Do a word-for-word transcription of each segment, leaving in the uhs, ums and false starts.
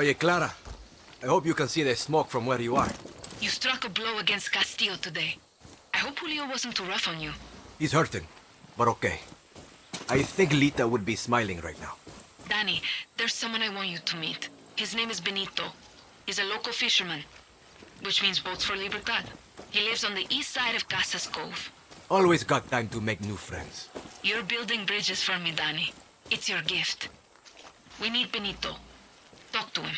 Oye, Clara. I hope you can see the smoke from where you are. You struck a blow against Castillo today. I hope Julio wasn't too rough on you. He's hurting, but okay. I think Lita would be smiling right now. Danny, there's someone I want you to meet. His name is Benito. He's a local fisherman, which means boats for Libertad. He lives on the east side of Casas Cove. Always got time to make new friends. You're building bridges for me, Danny. It's your gift. We need Benito. Talk to him.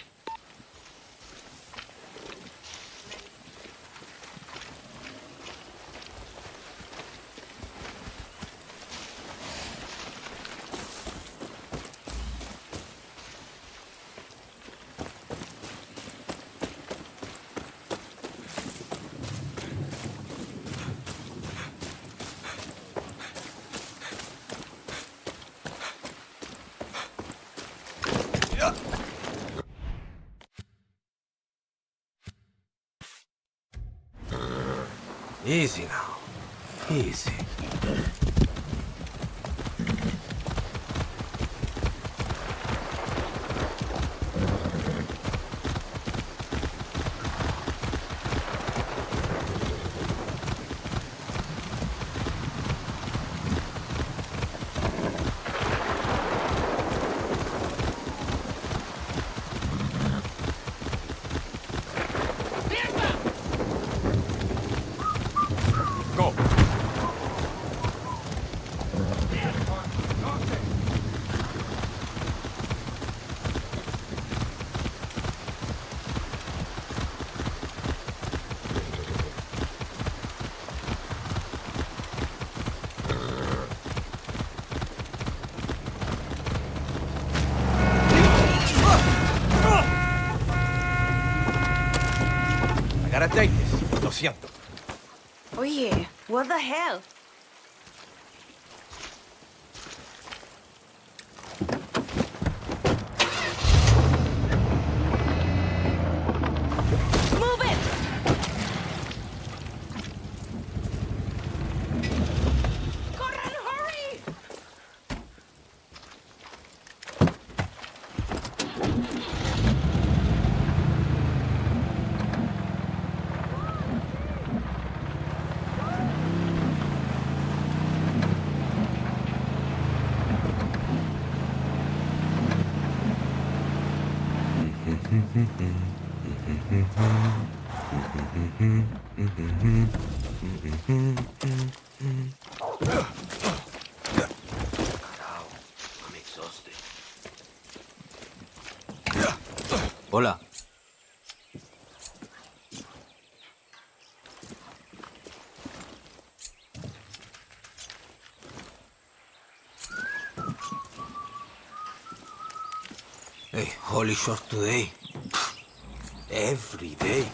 Easy now. Easy. Gotta take this. Lo siento. Oye, what the hell? Move it! Corran, hurry! I'm exhausted. Hola. Hey, holy short today. Every day.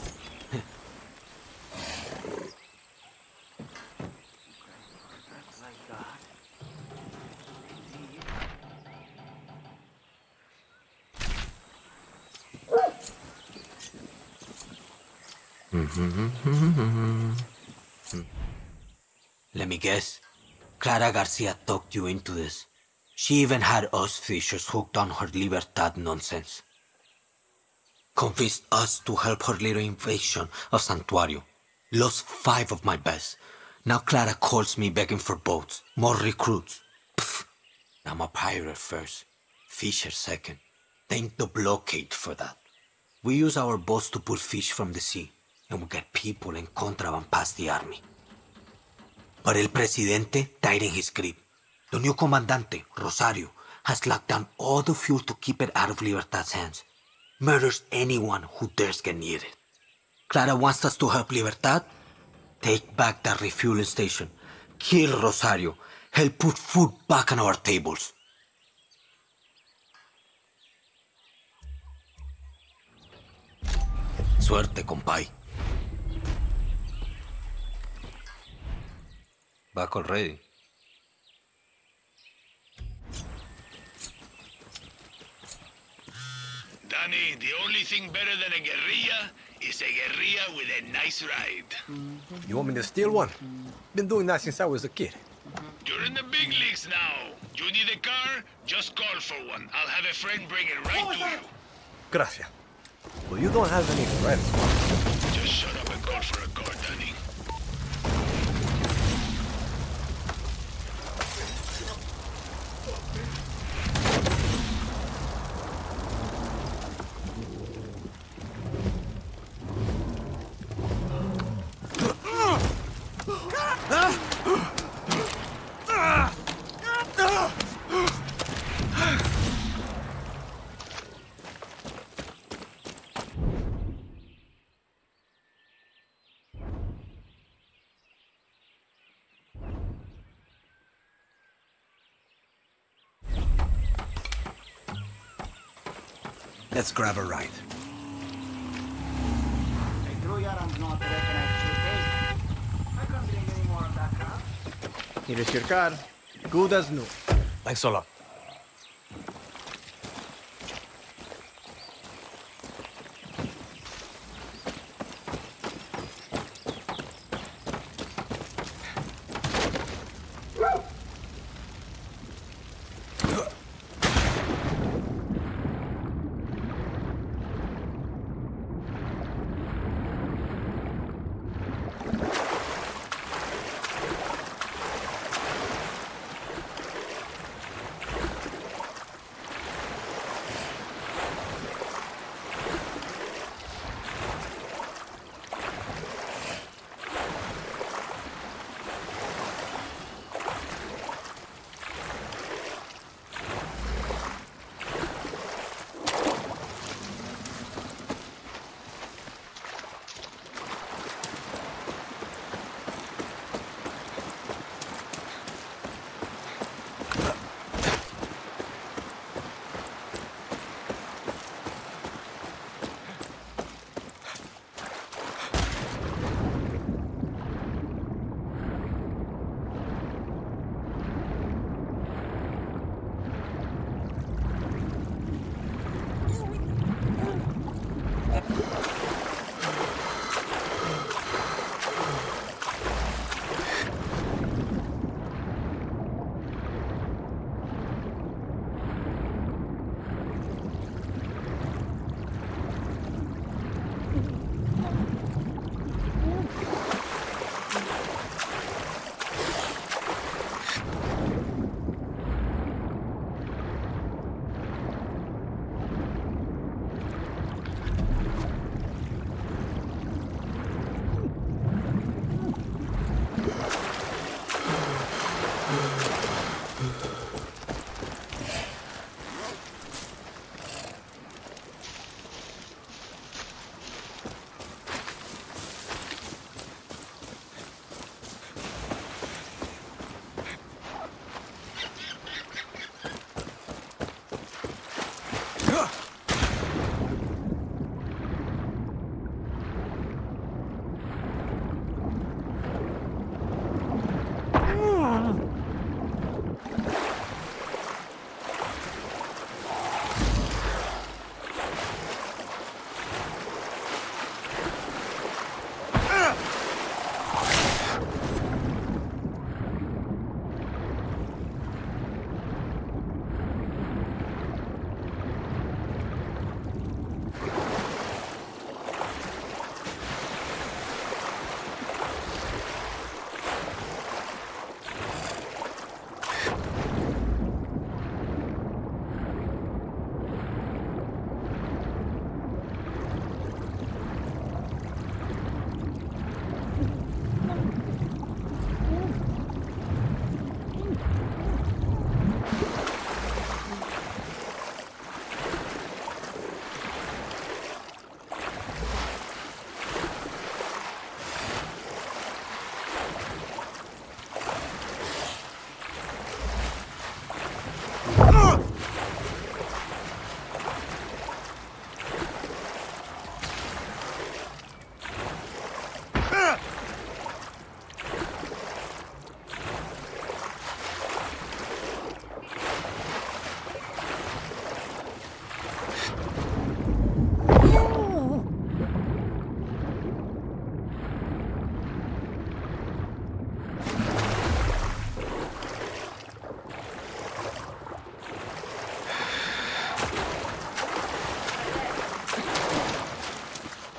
Let me guess. Clara Garcia talked you into this. She even had us fishers hooked on her Libertad nonsense. Convinced us to help her little invasion of Santuario. Lost five of my best. Now Clara calls me begging for boats, more recruits. Pfft. I'm a pirate first, fisher second. Thank the blockade for that. We use our boats to pull fish from the sea, and we get people and contraband past the army. But El Presidente tightened his grip. The new Comandante, Rosario, has locked down all the fuel to keep it out of Libertad's hands. Murders anyone who dares get near it. Clara wants us to help Libertad. Take back that refueling station. Kill Rosario. Help put food back on our tables. Suerte, compay. Back already. Danny, the only thing better than a guerrilla is a guerrilla with a nice ride. You want me to steal one? Been doing that since I was a kid. You're in the big leagues now. You need a car? Just call for one. I'll have a friend bring it right to you. Gracias. Well, you don't have any friends. Just shut up and call for a car, Danny. Let's grab a ride. Here's your car. Good as new. Thanks a lot.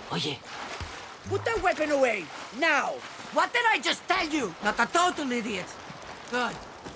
Oye, Put that weapon away, now! what did I just tell you? Not a total idiot. Good.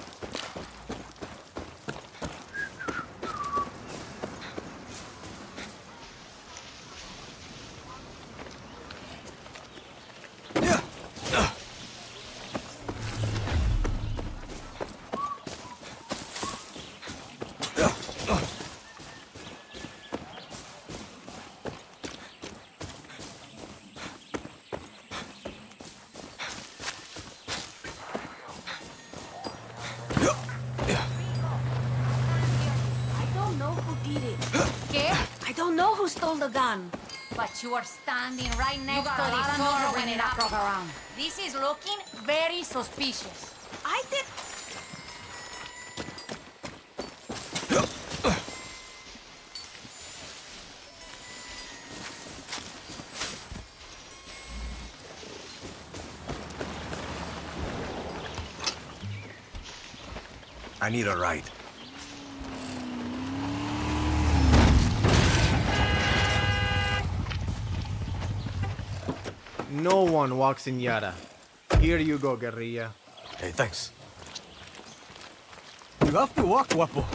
Who stole the gun? But you are standing right next to the door when it up around. This is looking very suspicious. I did... I need a ride. No one walks in Yara. Here you go, guerrilla. Hey, thanks. You have to walk, guapo.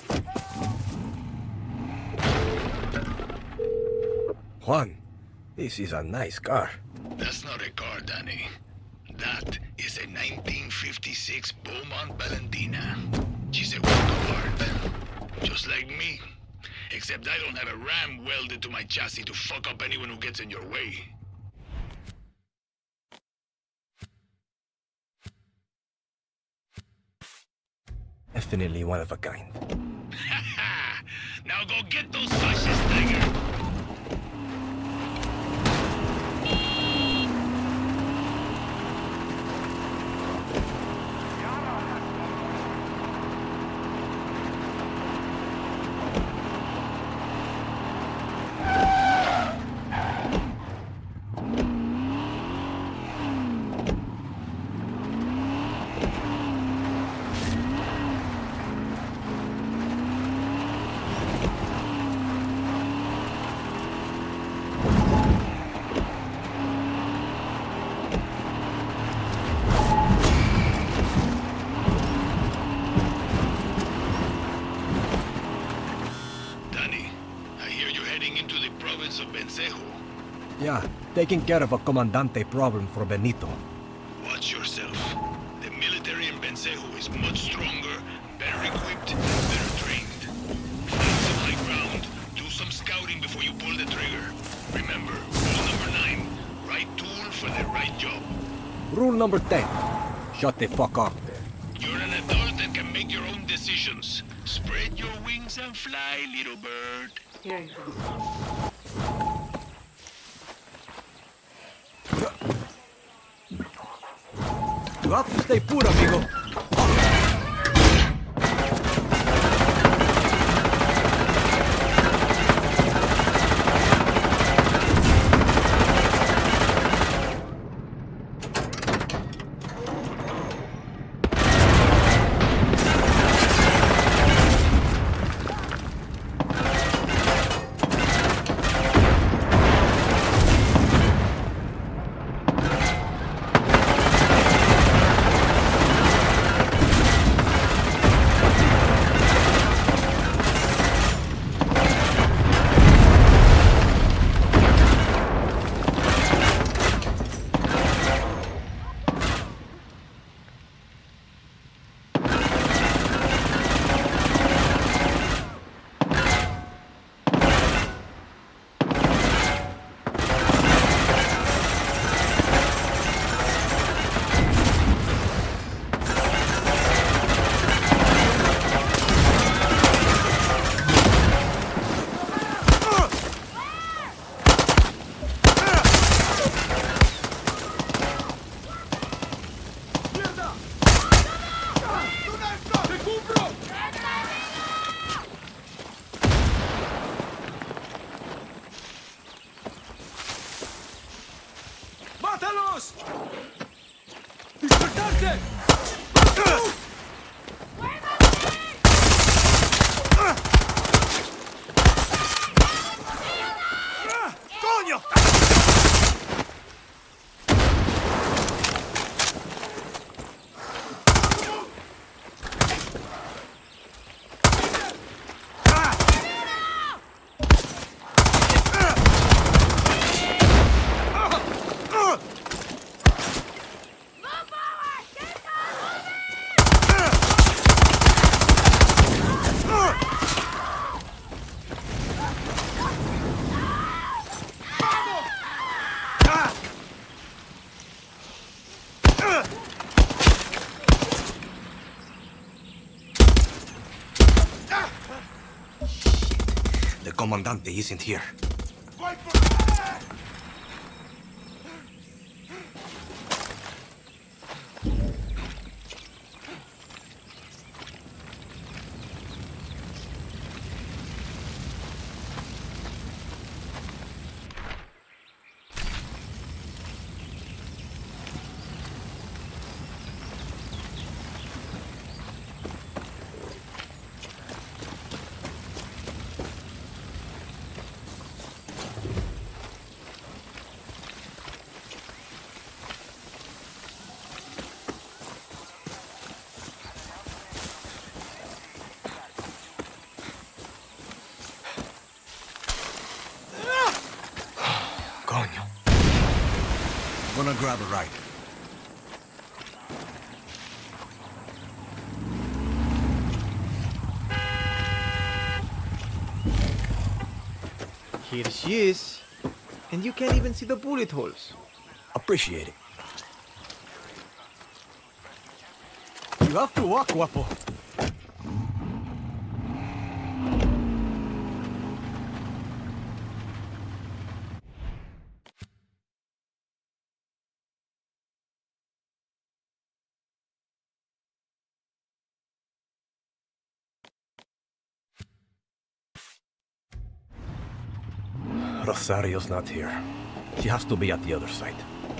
Juan, this is a nice car. That's not a car, Danny. That is a nineteen fifty-six Beaumont Valentina. She's a work of art. Just like me. Except I don't have a ram welded to my chassis to fuck up anyone who gets in your way. Definitely one of a kind. Now go get those fascists, Tiger! Yeah, taking care of a Comandante problem for Benito. Watch yourself. The military in Bencejo is much stronger, better equipped, and better trained. Find some high ground, do some scouting before you pull the trigger. Remember, rule number nine, right tool for the right job. Rule number ten, shut the fuck up. You're an adult and can make your own decisions. Spread your wings and fly, little bird. Here you go. You have to stay put, amigo. ¡Mátalos! ¡Dispersarse! ¡Coño! Comandante isn't here. Coño. Gonna grab a ride. Here she is. And you can't even see the bullet holes. Appreciate it. You have to walk, guapo. Rosario's not here. She has to be at the other side.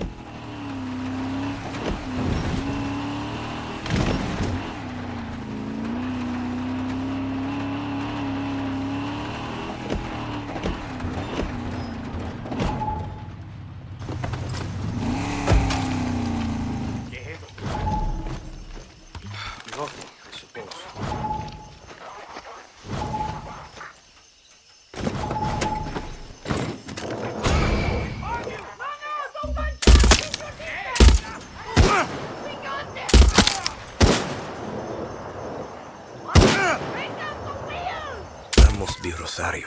Must be Rosario.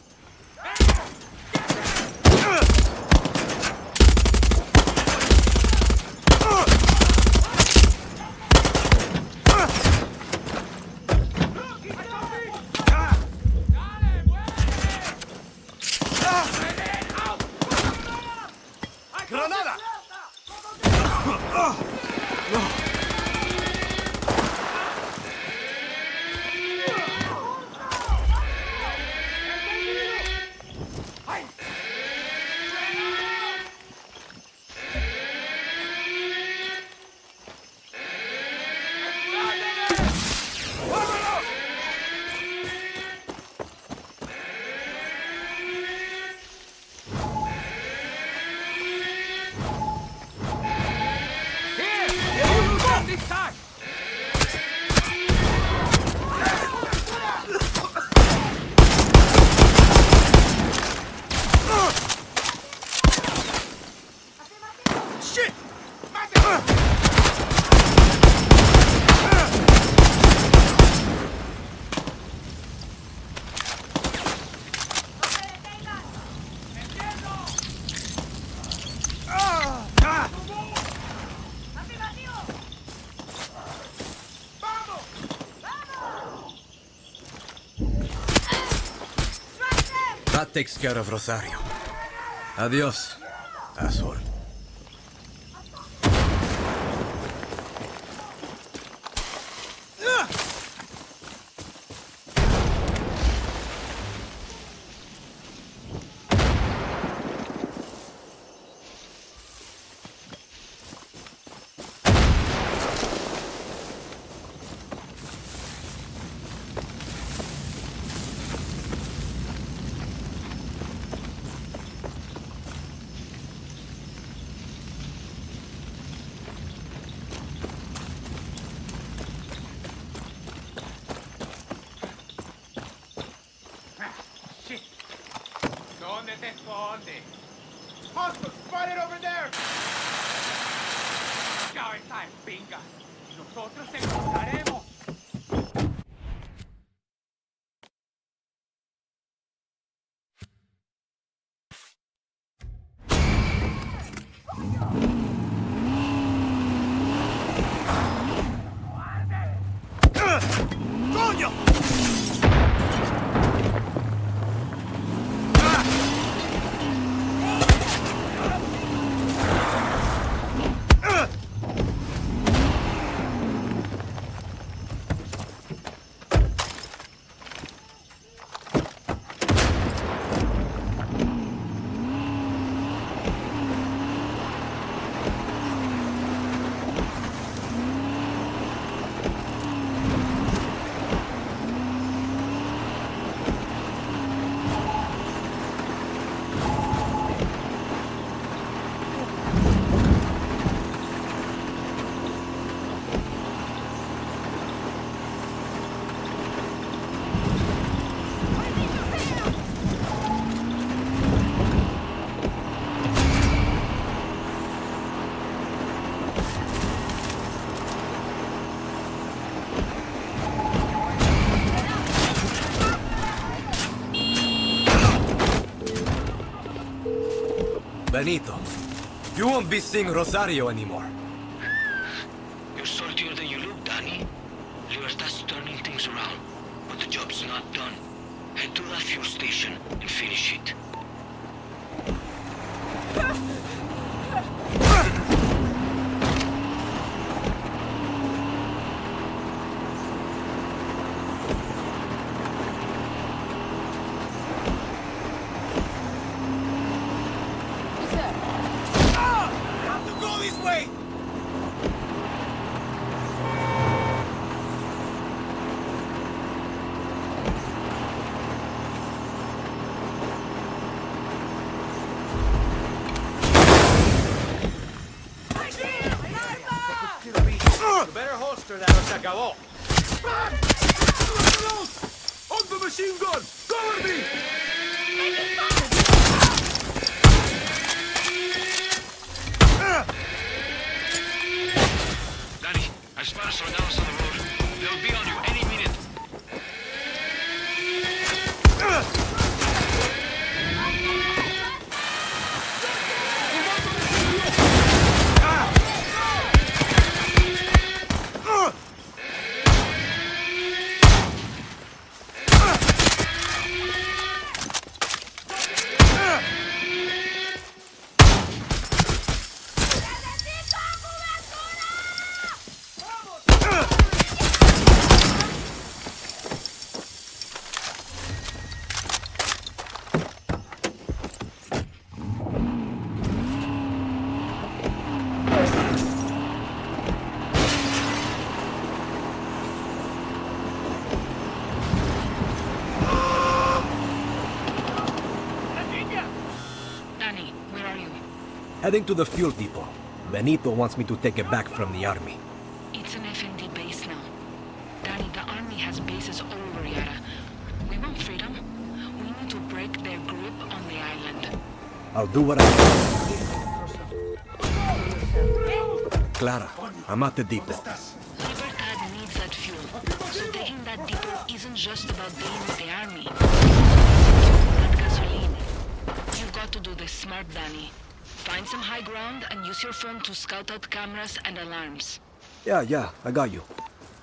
¡Granada! That takes care of Rosario. Adios, asshole. ¿Dónde te escondes? Hostile, spotted over there! Cabeza de pinga. Nosotros te encontraremos. ¡Coño! Benito, you won't be seeing Rosario anymore. You're saltier than you look, Danny. Libertate's turning things around, but the job's not done. Head to that fuel station and finish it. acabó. On the machine gun! Cover me! Danny, I spotted soldados on the road. They'll be on you any minute. Heading to the fuel depot. Benito wants me to take it back from the army. It's an F N D base now. Danny, the army has bases all over Yara. We want freedom. We need to break their grip on the island. I'll do what I can. Clara, I'm at the depot. Liberate needs that fuel. So taking that depot isn't just about dealing with the army. That gasoline. You've got to do this smart, Danny. Find some high ground and use your phone to scout out cameras and alarms. Yeah, yeah, I got you.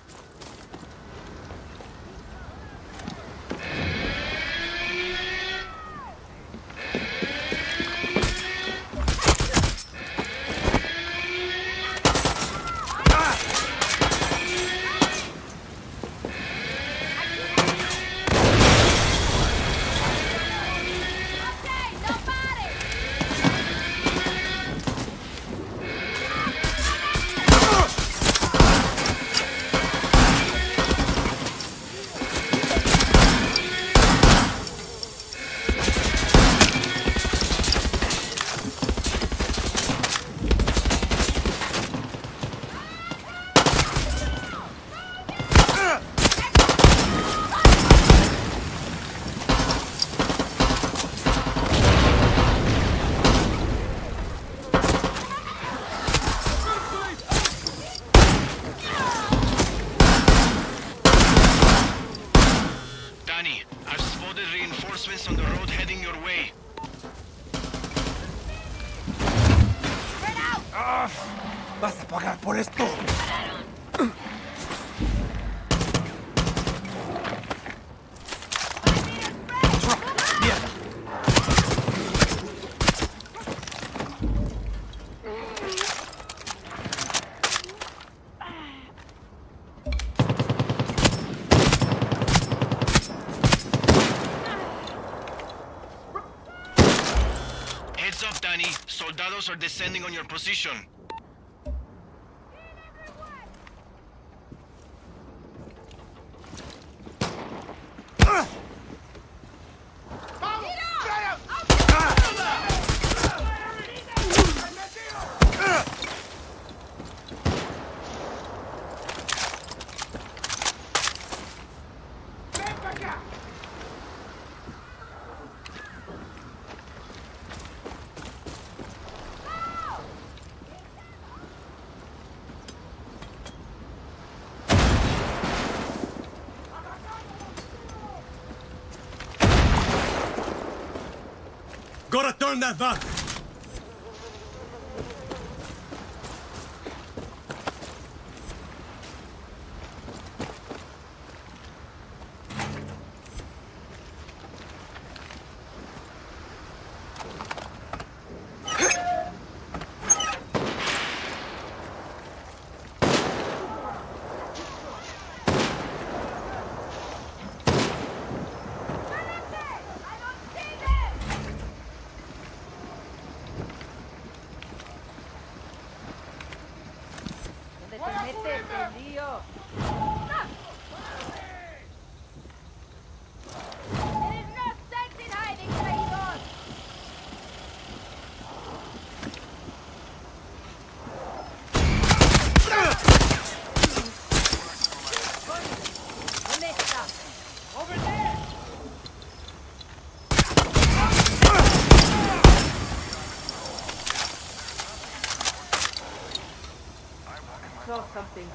On the road heading your way. Ah, vas a pagar por esto. Heads up, Danny. Soldados are descending on your position. Gotta turn that back! Entendido. There is no sense in hiding, traidor! ¿Dónde está? Over there! Saw something.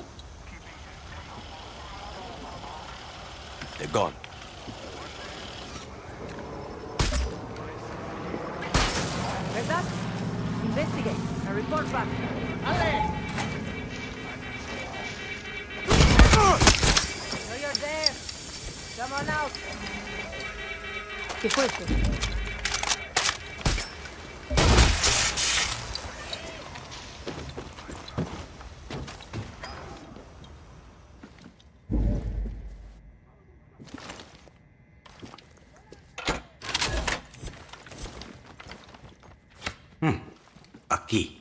They're gone. ¿Verdad? Investigate and report back. Ale! No, you're there. Come on out. ¿Qué fue esto? Aquí.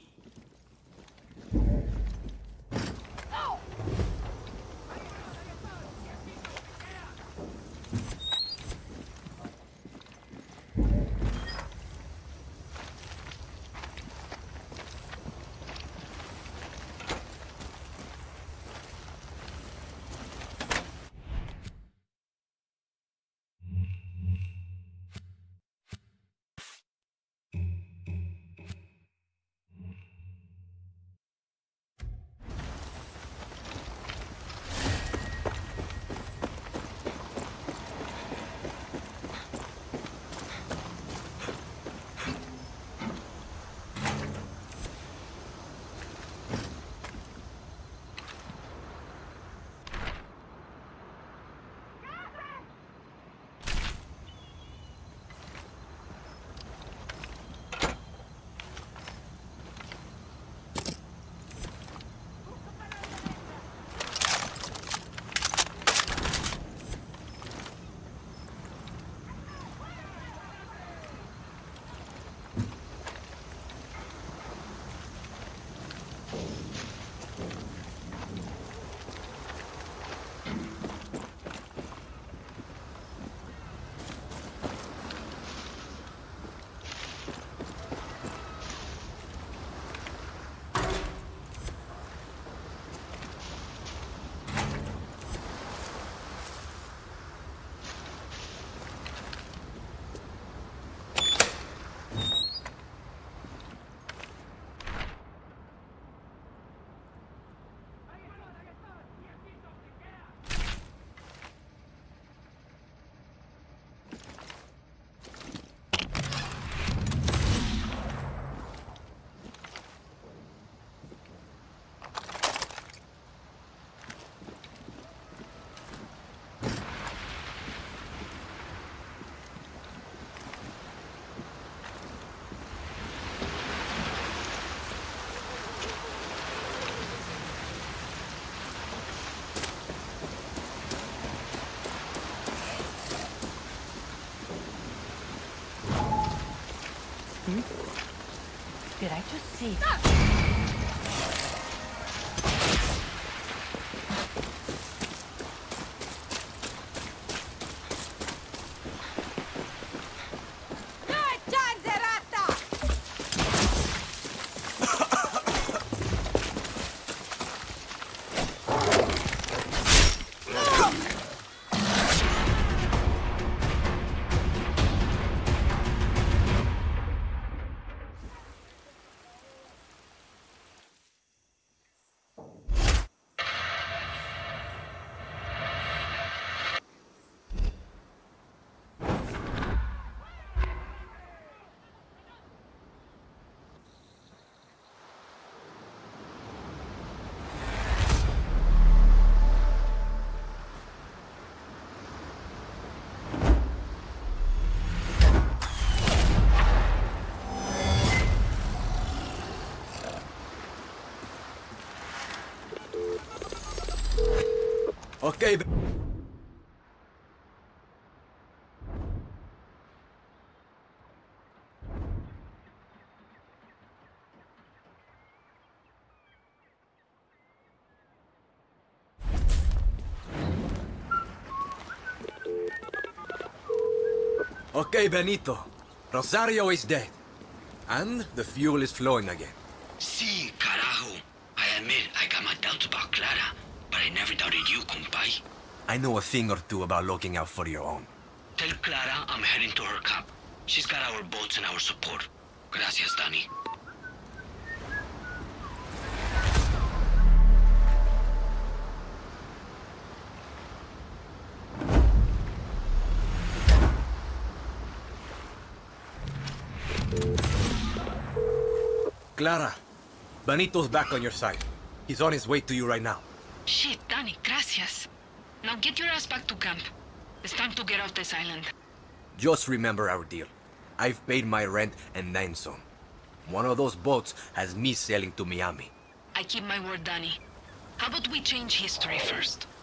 Did I just see? Okay. Okay, Benito. Rosario is dead. And the fuel is flowing again. Sí, carajo. I admit I got my doubts about Clara, but I never doubted you, compay. I know a thing or two about looking out for your own. Tell Clara I'm heading to her camp. She's got our boats and our support. Gracias, Danny. Clara, Benito's back on your side. He's on his way to you right now. Shit, Danny, gracias. Now get your ass back to camp. It's time to get off this island. Just remember our deal. I've paid my rent and then some. One of those boats has me sailing to Miami. I keep my word, Danny. How about we change history first?